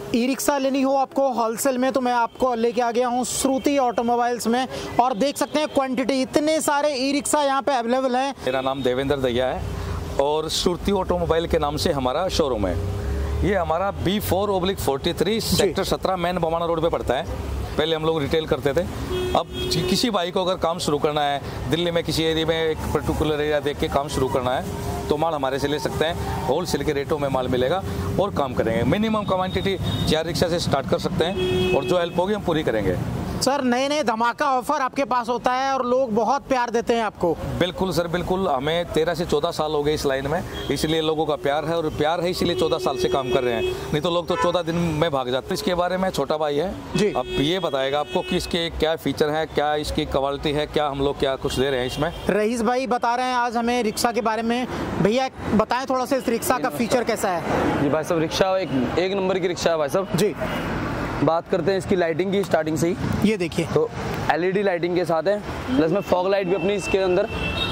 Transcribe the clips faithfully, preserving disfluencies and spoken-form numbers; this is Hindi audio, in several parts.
ई रिक्शा लेनी हो आपको होलसेल में तो मैं आपको लेके आ गया हूँ श्रुति ऑटोमोबाइल्स में, और देख सकते हैं क्वांटिटी, इतने सारे ई रिक्शा यहाँ पे अवेलेबल हैं। मेरा नाम देवेंद्र दहिया है और श्रुति ऑटोमोबाइल के नाम से हमारा शोरूम है। ये हमारा B four oblique forty three sector सत्रह मेन बमाना रोड पे पड़ता है। पहले हम लोग रिटेल करते थे। अब किसी भाई को अगर काम शुरू करना है, दिल्ली में किसी एरिया में एक पर्टिकुलर एरिया देख के काम शुरू करना है तो माल हमारे से ले सकते हैं। होलसेल के रेटों में माल मिलेगा और काम करेंगे। मिनिमम क्वांटिटी चार रिक्शा से स्टार्ट कर सकते हैं और जो हेल्प होगी हम पूरी करेंगे। सर नए नए धमाका ऑफर आपके पास होता है और लोग बहुत प्यार देते हैं आपको। बिल्कुल सर, बिल्कुल। हमें तेरह से चौदह साल हो गए इस लाइन में, इसलिए लोगों का प्यार है और प्यार है इसलिए चौदह साल से काम कर रहे हैं। नहीं तो लोग तो चौदह दिन में भाग जाते हैं। इसके बारे में छोटा भाई है जी, अब ये बताएगा आपको कि इसके क्या फीचर है, क्या इसकी क्वालिटी है, क्या हम लोग क्या कुछ दे रहे हैं इसमें। रईस भाई बता रहे हैं आज हमें रिक्शा के बारे में। भैया बताएं थोड़ा सा इस रिक्शा का फीचर कैसा है। जी भाई साहब, रिक्शा एक एक नंबर की रिक्शा है भाई साहब जी। बात करते हैं इसकी लाइटिंग की स्टार्टिंग से ही। ये देखिए तो एलईडी लाइटिंग के साथ है, प्लस में फॉग लाइट भी अपनी इसके अंदर,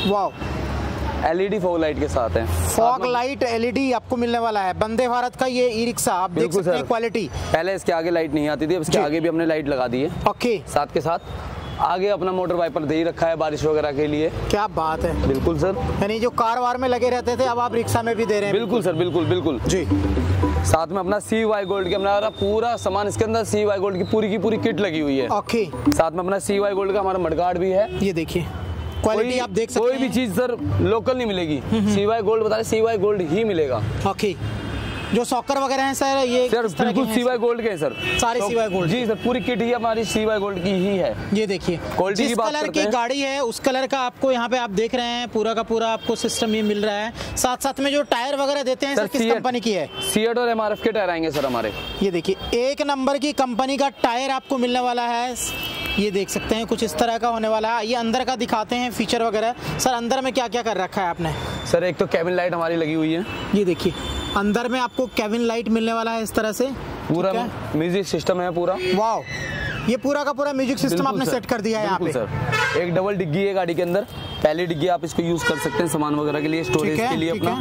वाह, एलईडी फॉग लाइट के साथ है। फॉग लाइट एलईडी आपको मिलने वाला है। वंदे भारत का ये ई रिक्शा आप देख सकते हैं क्वालिटी। पहले इसके आगे लाइट नहीं आती थी, अब इसके आगे भी हमने लाइट लगा दी है। ओके, साथ के साथ आगे अपना मोटर वाइपर दे ही रखा है बारिश वगैरह के लिए। क्या बात है। बिल्कुल सर, यानी जो कार वार में लगे रहते थे अब आप रिक्शा में भी दे रहे हैं। बिल्कुल सर, बिल्कुल बिल्कुल जी। साथ में अपना सी वाई गोल्ड के हमारा पूरा सामान, इसके अंदर सी वाई गोल्ड की पूरी की पूरी किट लगी हुई है। ओके, साथ में अपना सी वाई गोल्ड का हमारा मडगार्ड भी है। ये देखिए क्वालिटी आप देख सकते कोई हैं। भी चीज सर लोकल नहीं मिलेगी, सी वाई गोल्ड बता रहे, सी वाई गोल्ड ही मिलेगा। ओके, जो सॉकर वगैरह हैं सर ये सर बिल्कुल सी वाई गोल्ड के हैं सर, सारे सी वाई गोल्ड जी सर। पूरी किट ही हमारी सी वाई गोल्ड की ही है। ये देखिए क्वालिटी की बात कलर करते की हैं। गाड़ी है उस कलर का आपको यहाँ पे आप देख रहे हैं पूरा का पूरा आपको सिस्टम ये मिल रहा है। साथ साथ में जो टायर वगैरह देते हैं सर, किस कंपनी की है? सीएट और एमआरएफ के टायर आएंगे सर हमारे। ये देखिए एक नंबर की कंपनी का टायर आपको मिलने वाला है। ये देख सकते हैं कुछ इस तरह का होने वाला है। ये अंदर का दिखाते हैं फीचर वगैरह। सर अंदर में क्या क्या कर रखा है आपने? सर एक तो केबिन लाइट हमारी लगी हुई है। ये देखिए अंदर में आपको केबिन लाइट मिलने वाला है इस तरह से। पूरा म्यूजिक सिस्टम है पूरा। वाओ, ये पूरा का पूरा म्यूजिक सिस्टम आपने सेट कर दिया है यहाँ पे। सर एक डबल डिग्गी है गाड़ी के अंदर। पहली डिग्गी आप इसको यूज कर सकते हैं सामान वगैरह के लिए, स्टोरेज के लिए अपना।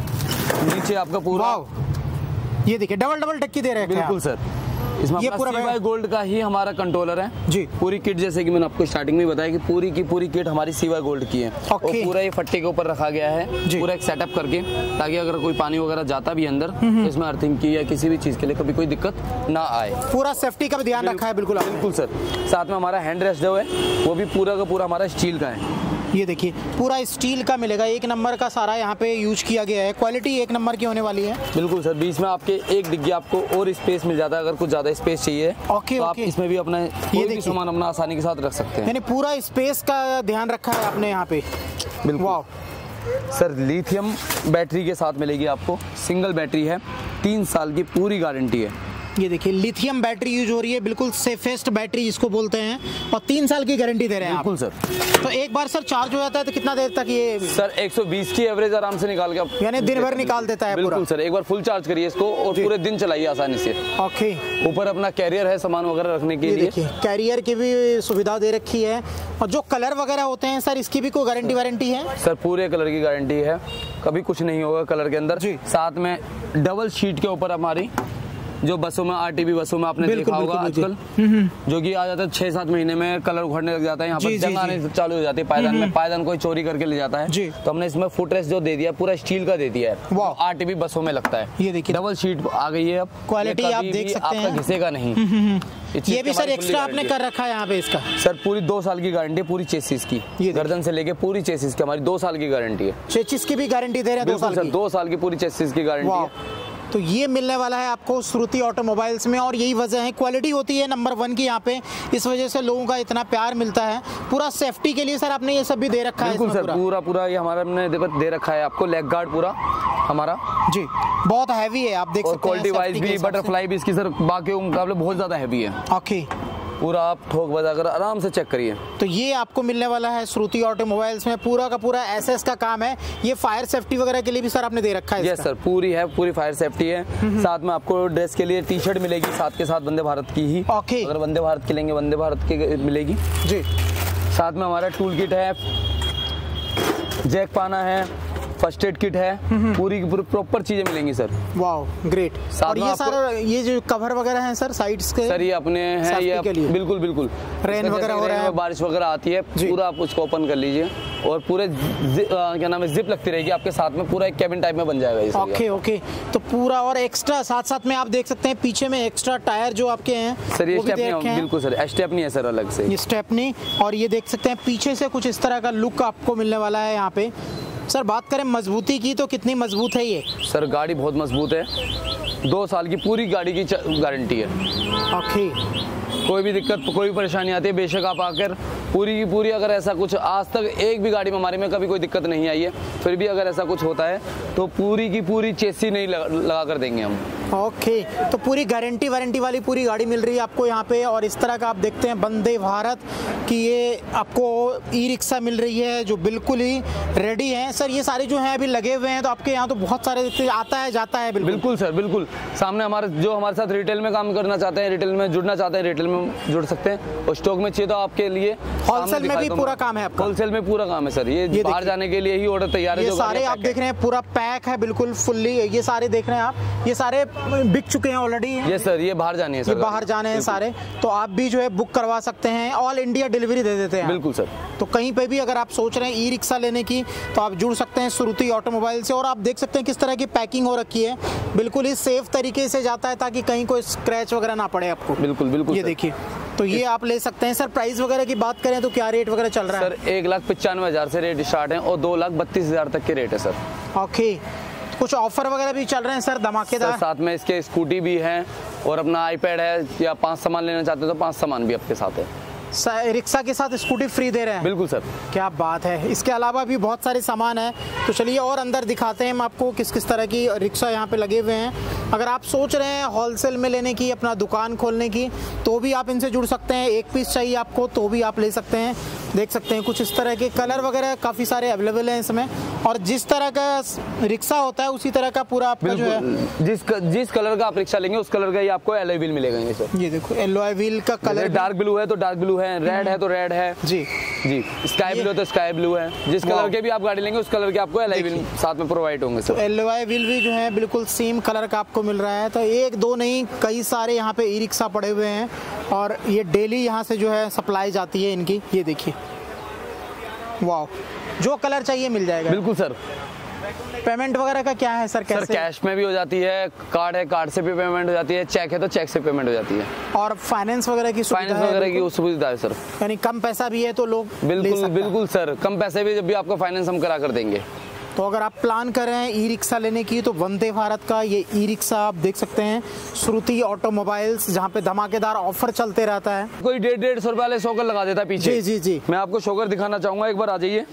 नीचे आपका पूरा, ये देखिए डबल डबल डिग्गी दे रहे हैं। बिल्कुल सर, इसमें ये पूरा सी वाई गोल्ड का ही हमारा कंट्रोलर है जी। पूरी किट जैसे कि मैंने आपको स्टार्टिंग में बताया कि पूरी की पूरी किट हमारी सी वाई गोल्ड की है। और पूरा ये फट्टे के ऊपर रखा गया है पूरा एक सेटअप करके, ताकि अगर कोई पानी वगैरह जाता भी अंदर तो इसमें अर्थिंग की या किसी भी चीज के लिए कभी कोई दिक्कत ना आए। पूरा सेफ्टी का भी ध्यान रखा है। बिल्कुल बिल्कुल सर। साथ में हमारा हैंड रेस्ट जो है वो भी पूरा का पूरा हमारा स्टील का है। ये देखिए पूरा स्टील का मिलेगा, एक नंबर का सारा यहाँ पे यूज किया गया है। क्वालिटी एक नंबर की होने वाली है। बिल्कुल सर। बीच में आपके एक डिग्गी आपको और स्पेस मिल जाता है, अगर कुछ ज्यादा स्पेस चाहिए ओके, तो ओके। आप इसमें भी अपना कोई भी सामान अपना आसानी के साथ रख सकते हैं। यानी पूरा स्पेस का ध्यान रखा है आपने यहाँ पे। बिल्कुल। वाह सर, लिथियम बैटरी के साथ मिलेगी आपको। सिंगल बैटरी है, तीन साल की पूरी गारंटी है। ये देखिए लिथियम बैटरी यूज हो रही है, बिल्कुल सेफेस्ट बैटरी जिसको बोलते हैं, और तीन साल की गारंटी दे रहे हैं। बिल्कुल सर। तो एक बार सर चार्ज हो जाता है तो कितना देर तक ये? सर एक सौ बीस की एवरेज आराम से निकाल के, यानी दिन भर निकाल देता है। बिल्कुल सर। एक बार फुल चार्ज करिए इसको और पूरे दिन चलाइए आसानी से। ओके। ऊपर अपना कैरियर है सामान वगैरह रखने के लिए। कैरियर की भी सुविधा दे रखी है। और जो कलर वगैरह होते हैं सर इसकी भी कोई गारंटी वारंटी है? सर पूरे कलर की गारंटी है, कभी कुछ नहीं होगा कलर के अंदर। साथ में डबल शीट के ऊपर हमारी जो बसों में आरटीबी बसों में आपने देखा होगा आजकल, जो कि आ जाता है छह सात महीने में कलर उखड़ने लग जाता है, यहाँ पर जंग आने चालू हो जाती है पायदान में। पायदान कोई चोरी करके ले जाता है तो हमने इसमें फुट रेस्ट जो दे दिया पूरा स्टील का दे दिया है, आरटीबी बसों में लगता है। ये देखिए डबल शीट आ गई है। अब क्वालिटी आप देख सकते हैं, आपका घिसेगा नहीं। ये भी सर एक्स्ट्रा आपने कर रखा है यहाँ पे इसका? सर पूरी दो साल की गारंटी पूरी चेसिस की, गर्दन से लेके पूरी चेसिस की हमारी दो साल की गारंटी है। चेसिस की भी गारंटी दे रहे हैं? दो साल की। दो साल की पूरी चेसिस की गारंटी है। तो ये मिलने वाला है आपको श्रुति ऑटोमोबाइल्स में, और यही वजह है क्वालिटी होती है नंबर वन की यहाँ पे, इस वजह से लोगों का इतना प्यार मिलता है। पूरा सेफ्टी के लिए सर आपने ये सब भी दे रखा है? बिल्कुल सर, पूरा पूरा ये हमारा हमने दे रखा है आपको, लेग गार्ड पूरा हमारा जी। बहुत हैवी है, आप देख सकते हैं। क्वालिटी वाइज भी बटरफ्लाई भी इसकी सर बाकी मुकाबले बहुत ज्यादा हैवी है। ओके, पूरा आप ठोक बजा कर आराम से चेक करिए। तो ये आपको मिलने वाला है श्रुति ऑटोमोबाइल्स में। पूरा का पूरा एसएस का काम है। ये फायर सेफ्टी वगैरह के लिए भी सर आपने दे रखा है? यस सर, पूरी है, पूरी फायर सेफ्टी है। साथ में आपको ड्रेस के लिए टी शर्ट मिलेगी साथ के साथ वंदे भारत की ही। ओके। अगर वंदे भारत की लेंगे वंदे भारत की मिलेगी जी। साथ में हमारा टूल किट है, जैक पाना है, फर्स्ट एड किट है, पूरी की पूरी प्रॉपर चीजें मिलेंगी सर। वाह ग्रेट। और ये सर ये जो कवर वगैरह हैं सर साइड्स के सर, ये अपने हैं, ये बिल्कुल बिल्कुल रेन वगैरह हो रहा है, बारिश वगैरह आती है, पूरा आप उसको ओपन कर लीजिए और पूरे क्या नाम है जिप लगती रहेगी आपके साथ में, पूरा एक कैबिन टाइप में बन जाएगा। ओके ओके, तो पूरा और एक्स्ट्रा साथ साथ में आप देख सकते हैं पीछे में एक्स्ट्रा टायर जो आपके हैं सर, ये स्टेपनी बिल्कुल सर, स्टेपनी है सर अलग से, ये स्टेपनी। और ये देख सकते हैं पीछे से कुछ इस तरह का लुक आपको मिलने वाला है यहाँ पे। सर बात करें मजबूती की तो कितनी मजबूत है ये? सर गाड़ी बहुत मजबूत है, दो साल की पूरी गाड़ी की गारंटी है। ओके, कोई भी दिक्कत कोई भी परेशानी आती है बेशक आप आकर पूरी की पूरी, अगर ऐसा कुछ आज तक एक भी गाड़ी में हमारे में कभी कोई दिक्कत नहीं आई है, फिर भी अगर ऐसा कुछ होता है तो पूरी की पूरी चेसी नहीं लगा, लगा कर देंगे हम। ओके, तो पूरी गारंटी वारंटी वाली पूरी गाड़ी मिल रही है आपको यहाँ पे। और इस तरह का आप देखते हैं वंदे भारत की ये आपको ई रिक्शा मिल रही है जो बिल्कुल ही रेडी है। सर ये सारे जो हैं अभी लगे हुए हैं, तो आपके यहाँ तो बहुत सारे आता है जाता है। बिल्कुल बिल्कुल सर, बिल्कुल सामने हमारे जो हमारे साथ रिटेल में काम करना चाहते हैं, रिटेल में जुड़ना चाहते हैं, रिटेल में जुड़ सकते हैं। और स्टॉक में चाहिए तो आपके लिए होलसेल में भी पूरा काम है आपका? होलसेल में पूरा काम है सर, ये, ये बाहर जाने के लिए ही ऑर्डर तैयार है। ये सारे आप देख रहे हैं पूरा पैक है बिल्कुल फुल्ली, ये सारे देख रहे हैं आप, ये सारे बिक चुके हैं ऑलरेडी। ये सर ये बाहर जाने हैं सर, ये बाहर जाने हैं सारे, तो आप भी जो है बुक करवा सकते हैं, ऑल इंडिया डिलीवरी दे देते हैं। बिल्कुल सर, तो कहीं पे भी अगर आप सोच रहे हैं ई रिक्शा लेने की तो आप जुड़ सकते हैं श्रुति ऑटोमोबाइल से। और आप देख सकते हैं किस तरह की पैकिंग हो रखी है, बिल्कुल ही सेफ तरीके से जाता है ताकि कहीं कोई स्क्रैच वगैरह ना पड़े आपको। बिल्कुल बिल्कुल, ये देखिए, तो ये आप ले सकते हैं। सर प्राइस वगैरह की बात करें तो क्या रेट वगैरह चल रहा है? सर एक लाख पचानवे हजार से रेट स्टार्ट है और दो लाख बत्तीस हजार तक के रेट है सर। ओके, कुछ ऑफर वगैरह भी चल रहे हैं सर धमाकेदार? साथ में इसके स्कूटी भी है और अपना आईपैड है, या पांच सामान लेना चाहते हैं तो पांच सामान भी आपके साथ है। रिक्शा के साथ स्कूटी फ्री दे रहे हैं? बिल्कुल सर। क्या बात है। इसके अलावा भी बहुत सारे सामान है, तो चलिए और अंदर दिखाते हैं हम आपको किस किस तरह की रिक्शा यहाँ पे लगे हुए हैं। अगर आप सोच रहे हैं होलसेल में लेने की, अपना दुकान खोलने की, तो भी आप इनसे जुड़ सकते हैं। एक पीस चाहिए आपको तो भी आप ले सकते हैं। देख सकते हैं कुछ इस तरह के कलर वगैरह काफ़ी सारे अवेलेबल हैं इसमें, और जिस तरह का रिक्शा होता है उसी तरह का पूरा आपका जो है, जिस जिस कलर का आप रिक्शा लेंगे उस कलर का ही आपको एलॉय व्हील मिलेगा। ये सर ये देखो एलॉय व्हील का कलर, डार्क ब्लू है तो डार्क ब्लू है, रेड है तो रेड है जी जी, स्काई ब्लू है तो स्काई ब्लू है। जिस कलर के भी आप गाड़ी लेंगे उस कलर के आपको एलॉय व्हील साथ में प्रोवाइड होंगे सर। तो एलॉय व्हील भी जो है बिल्कुल सेम कलर का आपको मिल रहा है। तो एक दो नहीं, कई सारे यहाँ पे ई रिक्शा पड़े हुए हैं और ये डेली यहाँ से जो है सप्लाई जाती है इनकी। ये देखिए, वाह, जो कलर चाहिए मिल जाएगा। बिल्कुल सर। पेमेंट वगैरह का क्या है सर? कैसे? सर कैश में भी हो जाती है, कार्ड है कार्ड से भी पेमेंट हो जाती है, चेक है तो चेक से पेमेंट हो जाती है। और फाइनेंस वगैरह की सुविधा? फाइनेंस वगैरह की सुविधा है सर, यानी कम पैसा भी है तो लोग बिल्कुल बिल्कुल सर, कम पैसे भी जब भी आपको फाइनेंस हम करा कर देंगे। तो अगर आप प्लान कर रहे हैं ई रिक्शा लेने की तो वंदे भारत का ये ई रिक्शा आप देख सकते हैं श्रुति ऑटोमोबाइल्स, जहाँ पे धमाकेदार ऑफर चलते रहता है। कोई डेढ़ डेढ़ सौ रुपए वाले शोकर लगा देता है पीछे। जी जी जी, मैं आपको शोकर दिखाना चाहूंगा, एक बार आ जाइए।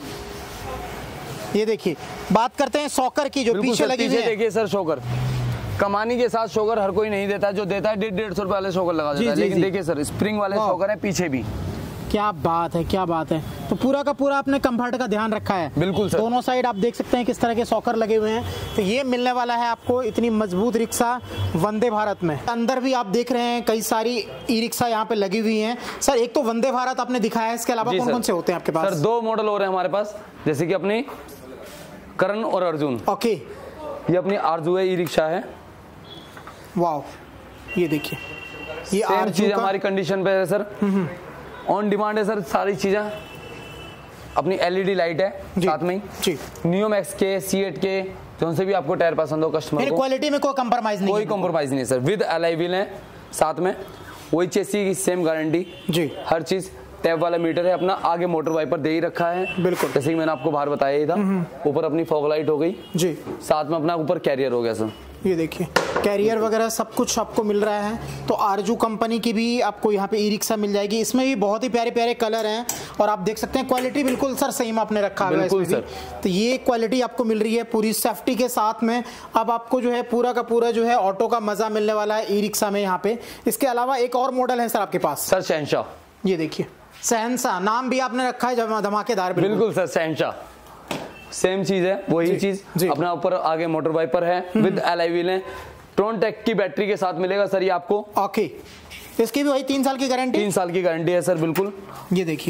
ये देखिए, बात करते हैं सॉकर की जो पीछे लगी हुई है। देखिए सर, शोकर कमानी के साथ शोकर हर कोई नहीं देता, जो देता है डेढ़ डेढ़ सौ रुपए वाले शोकर लगा देता है। लेकिन देखिए सर, स्प्रिंग वाले शोकर है पीछे भी। क्या बात है, क्या बात है। तो पूरा का पूरा आपने कंफर्ट का ध्यान रखा है। बिल्कुल सर। दोनों साइड आप देख सकते हैं किस तरह के सॉकर लगे हुए हैं। तो ये मिलने वाला है आपको इतनी मजबूत रिक्शा वंदे भारत में। अंदर भी आप देख रहे हैं कई सारी ई रिक्शा यहाँ पे लगी हुई हैं। सर एक तो वंदे भारत आपने दिखाया है, इसके अलावा कौन कौन से होते हैं आपके पास? सर दो मॉडल और हैं हमारे पास, जैसे कि अपनी करण और अर्जुन। ओके, ये अपनी आरजू है, ई रिक्शा है। वाह, ये देखिए, ये सेम चीज हमारी कंडीशन पे है सर, ऑन डिमांड है सर सारी चीजें। अपनी एलईडी लाइट है साथ में ही, नियो मैक्स के, सी एट के, जो से भी आपको टायर पसंद हो कस्टमर को। क्वालिटी में कोई कंप्रोमाइज नहीं, कोई कंप्रोमाइज नहीं सर, विद एलॉय व्हील है साथ में, वही चेसी की सेम गारंटी जी, हर चीज। टैब वाला मीटर है अपना, आगे मोटर वाइपर दे ही रखा है बिल्कुल, जैसे कि मैंने आपको बाहर बताया ही था। ऊपर अपनी फॉग लाइट हो गई जी, साथ में अपना ऊपर कैरियर हो गया सर। ये देखिए, कैरियर वगैरह सब कुछ आपको मिल रहा है। तो आरजू कंपनी की भी आपको यहाँ पे ई रिक्शा मिल जाएगी। इसमें भी बहुत ही प्यारे प्यारे कलर हैं और आप देख सकते हैं क्वालिटी बिल्कुल सर सेम आपने रखा हुआ है इसमें भी। तो ये क्वालिटी आपको मिल रही है पूरी सेफ्टी के साथ में। अब आपको जो है पूरा का पूरा जो है ऑटो का मजा मिलने वाला है ई रिक्शा में यहाँ पे। इसके अलावा एक और मॉडल है सर आपके पास? सर शहनशाह। ये देखिए, शहनशाह नाम भी आपने रखा है धमाकेदार। बिल्कुल सर, शहनशाह सेम चीज है, वही चीज अपना। ऊपर आगे मोटर वाइपर है, विद एलॉय व्हील है, ट्रोनटेक की बैटरी के साथ मिलेगा सर ये आपको। ओके, इसकी भी वही तीन साल की गारंटी? तीन साल की गारंटी है सर बिल्कुल। ये देखिए,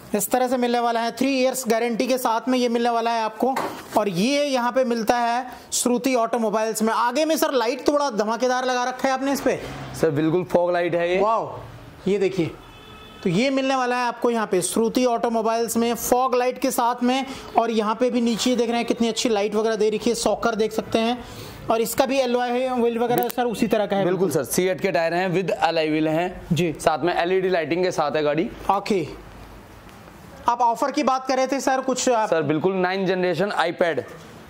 इस तरह से मिलने वाला है, थ्री इयर्स गारंटी के साथ में ये मिलने वाला है आपको। और ये यहाँ पे मिलता है श्रुति ऑटोमोबाइल्स में। आगे में सर लाइट तो बड़ा धमाकेदार लगा रखा है आपने इस पे। सर बिल्कुल फॉग लाइट है ये। वाओ, ये देखिए, तो ये मिलने वाला है आपको यहाँ पे श्रुति ऑटोमोबाइल्स में फॉग लाइट के साथ में। और यहाँ पे भी नीचे देख रहे हैं कितनी अच्छी लाइट वगैरह दे रखी है, सॉकर देख सकते हैं। और इसका भी एलॉय व्हील वगैरह सर उसी तरह का है। बिल्कुल सर, सी एट के टायर हैं विद एलॉय व्हील हैं जी, साथ में एलईडी लाइटिंग के साथ है गाड़ी। ओके, आप ऑफर की बात कर रहे थे सर कुछ आप... सर बिल्कुल nine generation iPad,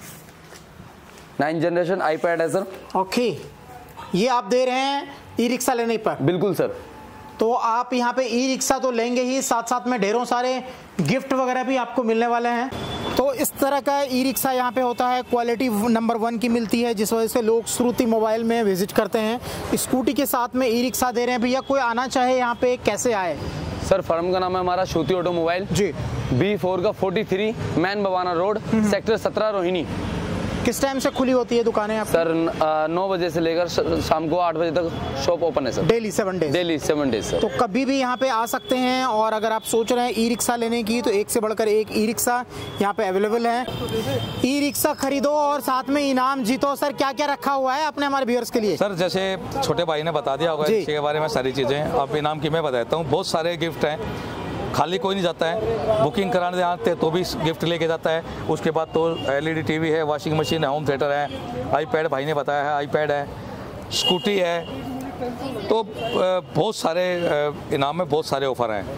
nine generation iPad है सर। ओके, ये आप दे रहे हैं ई रिक्शा लेने पर? बिल्कुल सर। तो आप यहाँ पे ई रिक्शा तो लेंगे ही, साथ साथ में ढेरों सारे गिफ्ट वगैरह भी आपको मिलने वाले हैं। तो इस तरह का ई रिक्शा यहाँ पे होता है, क्वालिटी नंबर वन की मिलती है, जिस वजह से लोग श्रुति मोबाइल में विजिट करते हैं। स्कूटी के साथ में ई रिक्शा दे रहे हैं। भैया कोई आना चाहे यहाँ पे कैसे आए? सर फर्म का नाम है हमारा श्रुति ऑटोमोबाइल जी, बी फोर का forty three main Bawana road, sector सत्रह रोहिणी। किस टाइम से खुली होती है दुकानें आप? सर नौ बजे से लेकर शाम को आठ बजे तक शॉप ओपन है sir. Daily seven days? Daily seven days sir. तो कभी भी यहाँ पे आ सकते हैं। और अगर आप सोच रहे हैं ई रिक्शा लेने की तो एक से बढ़कर एक ई रिक्शा यहाँ पे अवेलेबल है। ई रिक्शा खरीदो और साथ में इनाम जीतो। सर क्या क्या रखा हुआ है आपने हमारे व्यूअर्स के लिए? सर जैसे छोटे भाई ने बता दिया होगा इसके बारे में सारी चीज़ें, अब इनाम की मैं बताता हूँ। बहुत सारे गिफ्ट हैं, खाली कोई नहीं जाता है। बुकिंग कराने आते हैं तो भी गिफ्ट लेके जाता है। उसके बाद तो एलईडी टीवी है, वॉशिंग मशीन है, होम थिएटर है, आईपैड भाई ने बताया है, आईपैड है, स्कूटी है। तो बहुत सारे इनाम में बहुत सारे ऑफर हैं।